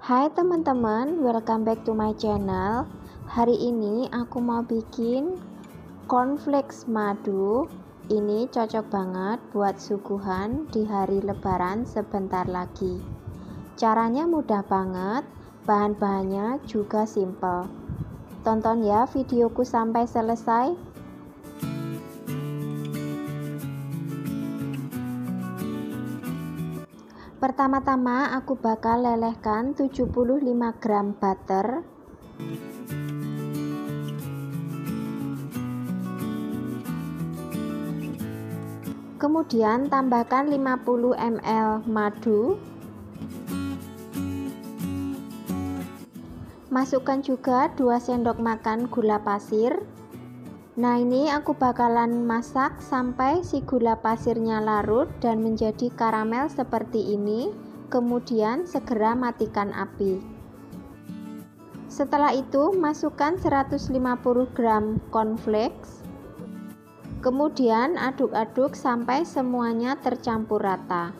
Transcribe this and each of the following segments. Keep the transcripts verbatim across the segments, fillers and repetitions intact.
Hai teman-teman, welcome back to my channel. Hari ini aku mau bikin cornflakes madu. Ini cocok banget buat suguhan di hari lebaran sebentar lagi. Caranya mudah banget, bahan-bahannya juga simple. Tonton ya videoku sampai selesai. Pertama-tama aku bakal lelehkan tujuh puluh lima gram butter. Kemudian tambahkan lima puluh mililiter madu. Masukkan juga dua sendok makan gula pasir. Nah, ini aku bakalan masak sampai si gula pasirnya larut dan menjadi karamel seperti ini. Kemudian segera matikan api. Setelah itu masukkan seratus lima puluh gram cornflakes. Kemudian aduk-aduk sampai semuanya tercampur rata.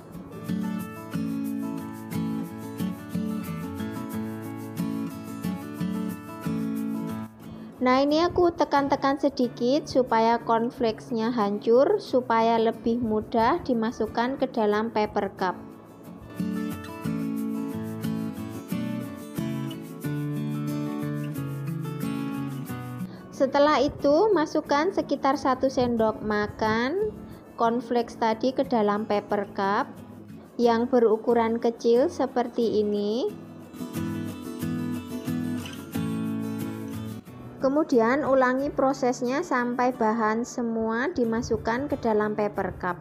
Nah, ini aku tekan-tekan sedikit supaya cornflakesnya hancur, supaya lebih mudah dimasukkan ke dalam paper cup. Setelah itu masukkan sekitar satu sendok makan cornflakes tadi ke dalam paper cup yang berukuran kecil seperti ini. Kemudian ulangi prosesnya sampai bahan semua dimasukkan ke dalam paper cup.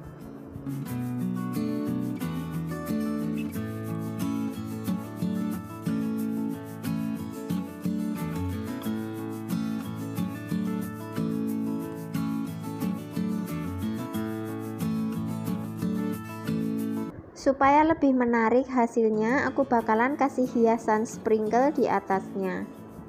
Supaya lebih menarik hasilnya, aku bakalan kasih hiasan sprinkle di atasnya.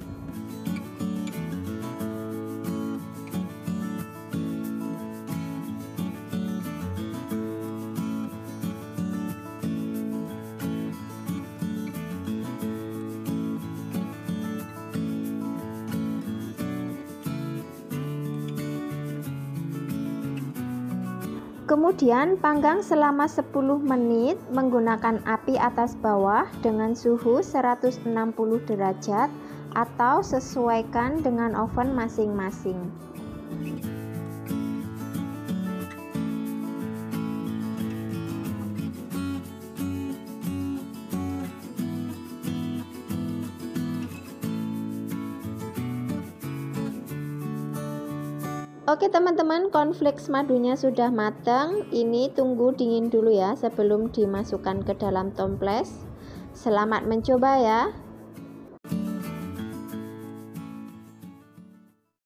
Kemudian panggang selama sepuluh menit menggunakan api atas bawah dengan suhu seratus enam puluh derajat atau sesuaikan dengan oven masing-masing. Oke teman-teman, cornflakes madunya sudah matang. Ini tunggu dingin dulu ya sebelum dimasukkan ke dalam toples. Selamat mencoba ya.